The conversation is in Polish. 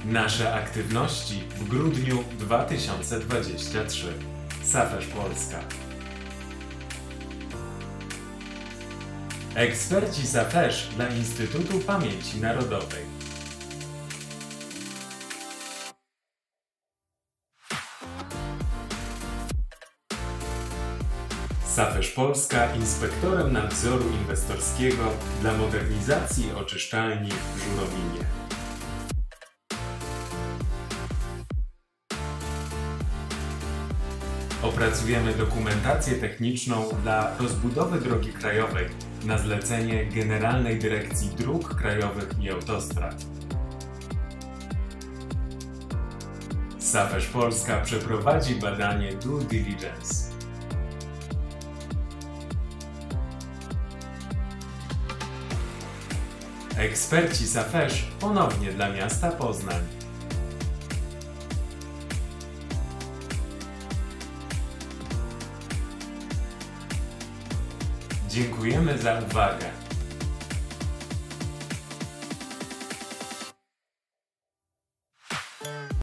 Nasze aktywności w grudniu 2023. Safeż Polska. Eksperci Safeż dla Instytutu Pamięci Narodowej. Safeż Polska inspektorem nadzoru inwestorskiego dla modernizacji oczyszczalni w Żurowinie. Opracujemy dokumentację techniczną dla rozbudowy drogi krajowej na zlecenie Generalnej Dyrekcji Dróg Krajowych i Autostrad. Safeż Polska przeprowadzi badanie due diligence. Eksperci Safeż ponownie dla miasta Poznań. Dziękujemy za uwagę.